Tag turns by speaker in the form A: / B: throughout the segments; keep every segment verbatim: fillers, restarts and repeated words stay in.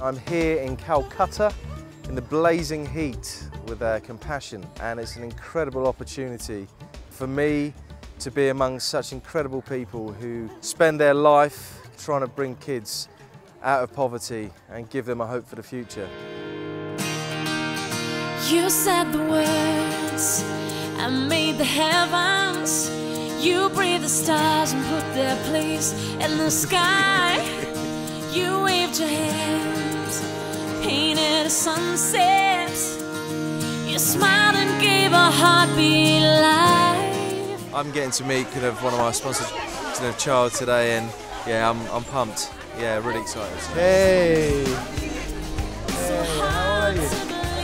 A: I'm here in Kolkata in the blazing heat with uh, Compassion, and it's an incredible opportunity for me to be among such incredible people who spend their life trying to bring kids out of poverty and give them a hope for the future.
B: You said the words and made the heavens. You breathed the stars and put their place in the sky. You waved your hands, painted a sunset. You smiled and gave a heartbeat life.
A: I'm getting to meet kind of one of my sponsors, kind of child today, and yeah, I'm, I'm pumped. Yeah, really excited. Hey! Hey, how are you?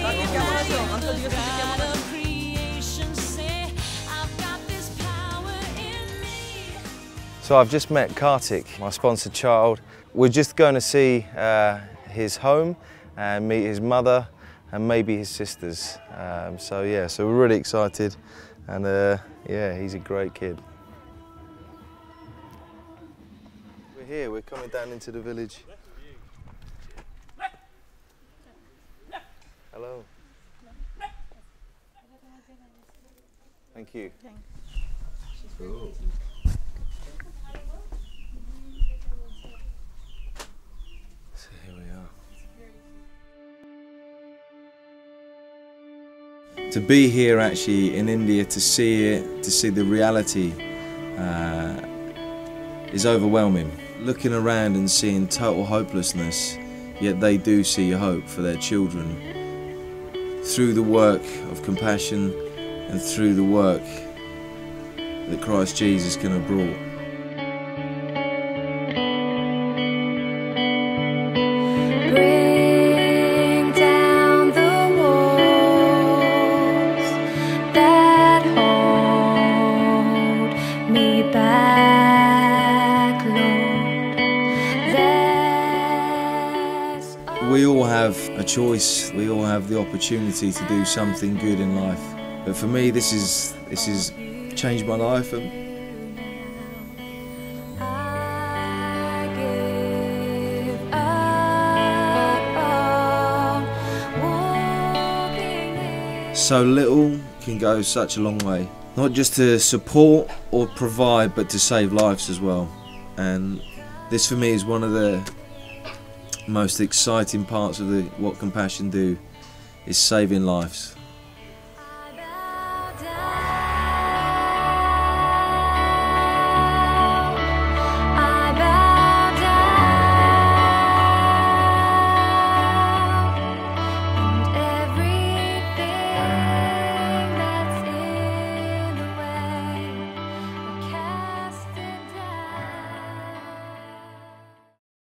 A: So I've just met Kartik, my sponsored child. We're just going to see uh, his home and meet his mother and maybe his sisters. Um, so yeah, so we're really excited, and uh, yeah, he's a great kid. We're here, we're coming down into the village. Hello. Thank you. Cool. So here we are. To be here actually in India, to see it, to see the reality uh, is overwhelming. Looking around and seeing total hopelessness, yet they do see hope for their children through the work of Compassion and through the work that Christ Jesus can have brought.
B: Bring down the walls that hold me back, Lord.
A: We all have a choice. We all have the opportunity to do something good in life. But for me, this is this is changed my life. And so little can go such a long way. Not just to support or provide, but to save lives as well. And this for me is one of the most exciting parts of the, what Compassion do, is saving lives.